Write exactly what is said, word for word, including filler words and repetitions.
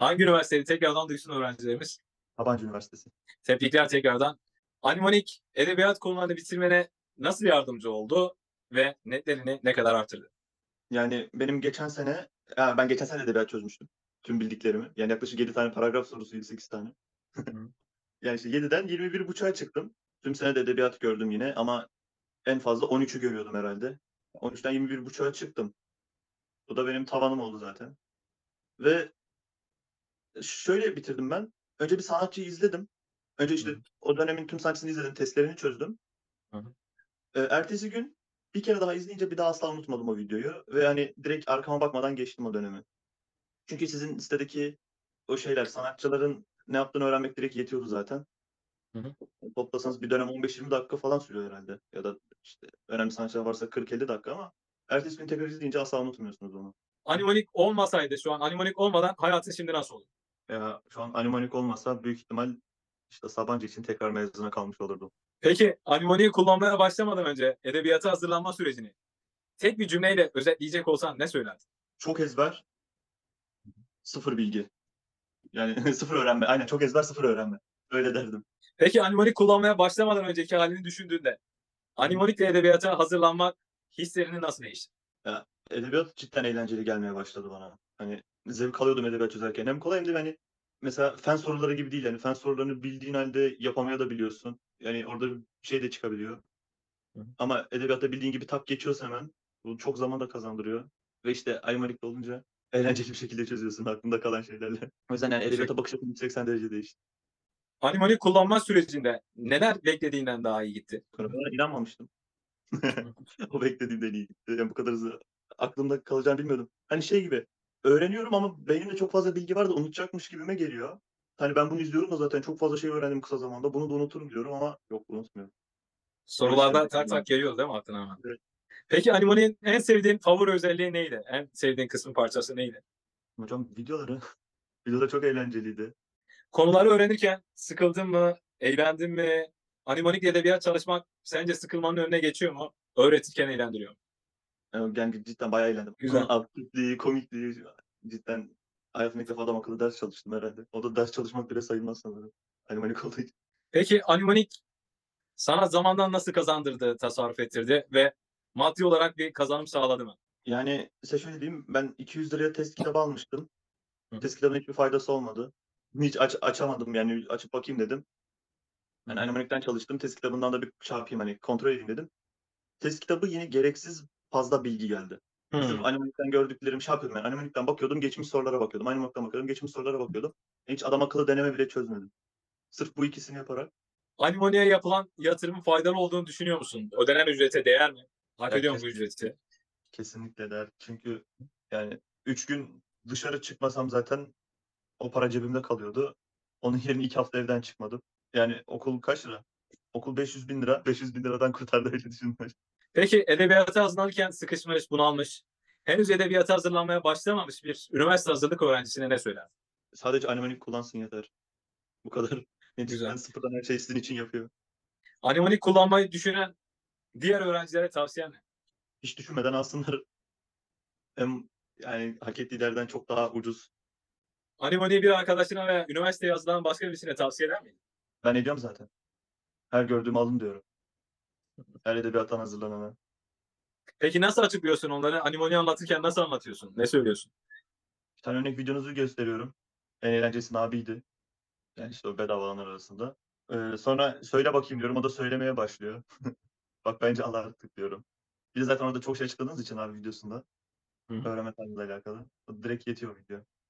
Hangi üniversiteydi? Tekrardan duysun öğrencilerimiz. Sabancı Üniversitesi. Tebrikler tekrardan. Animonik edebiyat konularını bitirmene nasıl yardımcı oldu ve netlerini ne kadar arttırdı? Yani benim geçen sene, aaa, ben geçen sene edebiyat çözmüştüm. Tüm bildiklerimi. Yani yaklaşık yedi tane paragraf sorusu, yedi sekiz tane. Hı. Yani işte yediden yirmi bir buçuğa çıktım. Tüm sene de edebiyat gördüm yine ama en fazla on üçü görüyordum herhâlde. on üçten yirmi bir buçuğa çıktım. Bu da benim tavanım oldu zaten ve şöyle bitirdim ben. Önce bir sanatçıyı izledim. Önce, Hı işte, hı. o dönemin tüm sanatçısını izledim, testlerini çözdüm. Hı hı. Eee, ertesi gün bir kere daha izleyince bir daha asla unutmadım o videoyu ve, hani, direkt arkama bakmadan geçtim o dönemi. Çünkü sizin sitedeki o şeyler, sanatçıların ne yaptığını öğrenmek direkt yetiyordu zaten. Hı hı. Toplasanız bir dönem on beş yirmi dakika falan sürüyor herhâlde ya da, işte, önemli sanatçılar varsa kırk elli dakika ama ertesi gün tekrar izleyince asla unutmuyorsunuz onu. Animonik olmasaydı şu an Animonik olmadan hayatın şimdi nasıl olurdu? Ya, şu an Animonik olmasa büyük ihtimal, işte, Sabancı için tekrar mezuna kalmış olurdum. Peki, Animonik'i kullanmaya başlamadan önce edebiyata hazırlanma sürecini tek bir cümleyle özetleyecek olsan ne söylerdin? Çok ezber Hı hı. sıfır bilgi. Yani sıfır öğrenme. Aynen, çok ezber, sıfır öğrenme. Öyle derdim. Peki, Animonik kullanmaya başlamadan önceki hâlini düşündüğünde Hı hı. Animonik'le edebiyata hazırlanmak hislerini nasıl değiştirdi? Ya, edebiyat cidden eğlenceli gelmeye başladı bana. Hani, zevk alıyordum edebiyat çözerken. Hem kolay hem de, hani, mesela fen soruları gibi değil. Hani, fen sorularını bildiğin hâlde yapamayabiliyorsun. Yani, orada bir şey de çıkabiliyor. Hı hı. Ama edebiyatta bildiğin gibi tak geçiyorsa hemen, bu çok zaman da kazandırıyor ve, işte, Animonik'te olunca eğlenceli bir şekilde çözüyorsun aklında kalan şeylerle. O yüzden, yani, Teşekkür edebiyata bakış açım yüz seksen derece değişti. Animonik kullanma sürecinde neler beklediğinden daha iyi gitti? Sınıfına inanmamıştım. Hı hı. O beklediğimden iyi gitti. Yani, bu kadar hızlı aklımda kalacağını bilmiyordum. Hani, şey gibi, öğreniyorum ama beynimde çok fazla bilgi var da unutacakmış gibime geliyor. Hani, ben bunu izliyorum da zaten çok fazla şey öğrendim kısa zamanda, bunu da unuturum diyorum ama yok, unutmuyorum. O yüzden Sorularda tak tak geliyor değil mi aklına hemen? Evet. Peki, Animonik'in en sevdiğin favori özelliği neydi? En sevdiğin kısmı, parçası neydi? Hocam videoları, videoları çok eğlenceliydi. Konuları öğrenirken sıkıldın mı, eğlendin mi? Animonik'le edebiyat çalışmak sence sıkılmanın önüne geçiyor mu? Öğretirken eğlendiriyor mu? Eee, yani, cidden bayağı eğlendim. Güzel. Konu absürtlüğü, komikliği cidden hayatımda ilk defa adamakıllı ders çalıştım herhâlde. O da ders çalışmak bile sayılmaz sanırım. Animanik olduğu için. Peki, Animonik sana zamandan nasıl kazandırdı, tasarruf ettirdi ve maddi olarak bir kazanım sağladı mı? Yani, size şöyle diyeyim, ben iki yüz liraya test kitabı almıştım. Hı hı. Test kitabının hiçbir faydası olmadı. Hiç aç açamadım, yani, açıp bakayım dedim. Hı Hani, hı. Animanik'ten çalıştım, test kitabından da bir şey yapayım, hani, kontrol edeyim dedim. Test kitabı yine gereksiz fazla bilgi geldi. Sırf Hımm. Animanik'ten gördüklerimi şey yapıyordum, ben Animanik'ten bakıyordum, geçmiş sorulara bakıyordum. Animanik'ten bakıyordum, geçmiş sorulara bakıyordum. Hiç adamakıllı deneme bile çözmedim. Sırf bu ikisini yaparak. Animonik'e yapılan yatırımın faydalı olduğunu düşünüyor musun? Ödenen ücrete değer mi? Hak Ya, ediyor mu kes bu ücreti? kesinlikle değer. Çünkü, yani, üç gün dışarı çıkmasam zaten o para cebimde kalıyordu. Onun yerine iki hafta evden çıkmadım. Yani, okul kaç lira? Okul beş yüz bin lira. beş yüz bin liradan kurtardı, öyle düşün. Peki, edebiyata hazırlanırken sıkışmış, bunalmış, henüz edebiyata hazırlanmaya başlamamış bir üniversite hazırlık öğrencisine ne söylerdin? Sadece Animanik kullansın yeter. Bu kadar. Ya, cidden Güzel. sıfırdan her şeyi sizin için yapıyor. Animonik kullanmayı düşünen diğer öğrencilere tavsiyen ne? Hiç düşünmeden alsınlar. Hem, yani, hak ettiği değerden çok daha ucuz. Animonik'i bir arkadaşına veya üniversiteye yazılan başka birisine tavsiye eder miydin? Ben ediyorum zaten. Her gördüğümü alın diyorum. Her edebiyattan hazırlanana. Peki nasıl açıklıyorsun onları? Animonik'i anlatırken nasıl anlatıyorsun? Ne söylüyorsun? Bir tane örnek videonuzu gösteriyorum. En eğlenceli abiydi. Yani, işte, o bedava alanlar arasında. Eee, sonra "Söyle bakayım." diyorum. O da söylemeye başlıyor. "Bak bence al artık." diyorum. Bir de zaten orada çok şey açıkladığınız için abi videosunda Hı hı. öğrenme tarzıyla alakalı. O direkt yetiyor video.